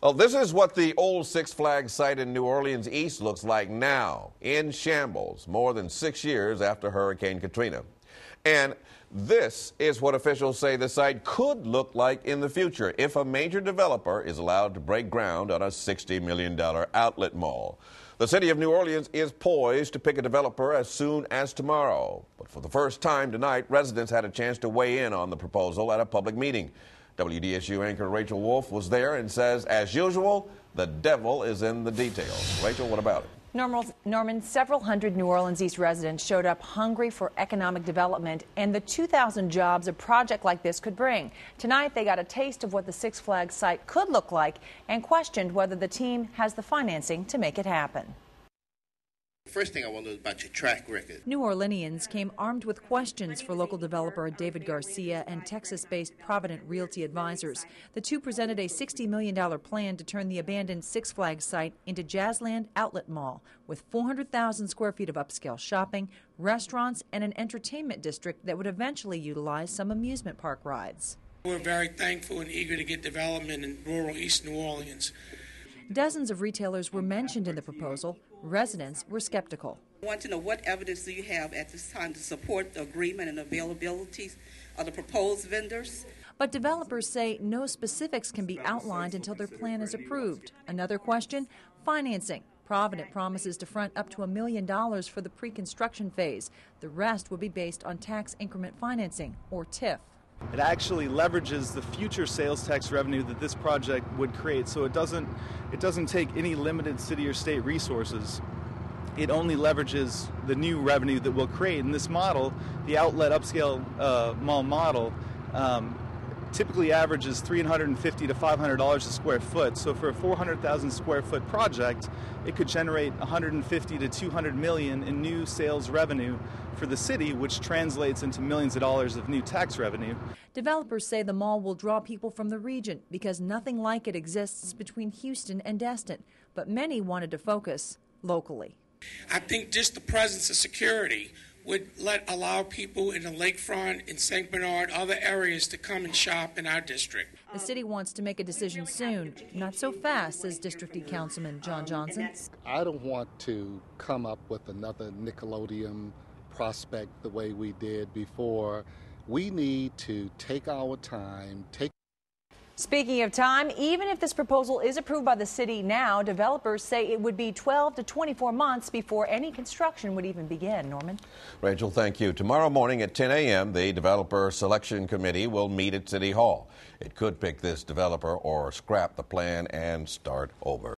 Well, this is what the old Six Flags site in New Orleans East looks like now, in shambles, more than 6 years after Hurricane Katrina. And this is what officials say the site could look like in the future if a major developer is allowed to break ground on a $60 million outlet mall. The city of New Orleans is poised to pick a developer as soon as tomorrow. But for the first time tonight, residents had a chance to weigh in on the proposal at a public meeting. WDSU anchor Rachel Wolf was there and says, as usual, the devil is in the details. Rachel, what about it? Norman, several hundred New Orleans East residents showed up hungry for economic development and the 2,000 jobs a project like this could bring. Tonight, they got a taste of what the Six Flags site could look like and questioned whether the team has the financing to make it happen. First thing I want to know is about your track record. New Orleanians came armed with questions for local developer David Garcia and Texas-based Provident Realty Advisors. The two presented a $60 million plan to turn the abandoned Six Flags site into Jazzland Outlet Mall with 400,000 square feet of upscale shopping, restaurants, and an entertainment district that would eventually utilize some amusement park rides. We're very thankful and eager to get development in rural East New Orleans. Dozens of retailers were mentioned in the proposal. Residents were skeptical. I want to know what evidence do you have at this time to support the agreement and availability of the proposed vendors? But developers say no specifics can be outlined until their plan is approved. Another question, financing. Provident promises to front up to $1 million for the pre-construction phase. The rest will be based on tax increment financing, or TIF. It actually leverages the future sales tax revenue that this project would create, so it doesn't take any limited city or state resources. It only leverages the new revenue that we'll create. In this model, the outlet upscale mall model, typically averages $350 to $500 a square foot. So for a 400,000 square foot project, it could generate $150 to $200 million in new sales revenue for the city, which translates into millions of dollars of new tax revenue. Developers say the mall will draw people from the region because nothing like it exists between Houston and Destin, but many wanted to focus locally. I think just the presence of security would allow people in the lakefront, in St. Bernard, other areas to come and shop in our district. The city wants to make a decision soon. Not so fast, says District E Councilman John Johnson. I don't want to come up with another Nickelodeon prospect the way we did before. We need to take our time, Speaking of time, even if this proposal is approved by the city now, developers say it would be 12 to 24 months before any construction would even begin. Norman? Rachel, thank you. Tomorrow morning at 10 a.m., the Developer Selection Committee will meet at City Hall. It could pick this developer or scrap the plan and start over.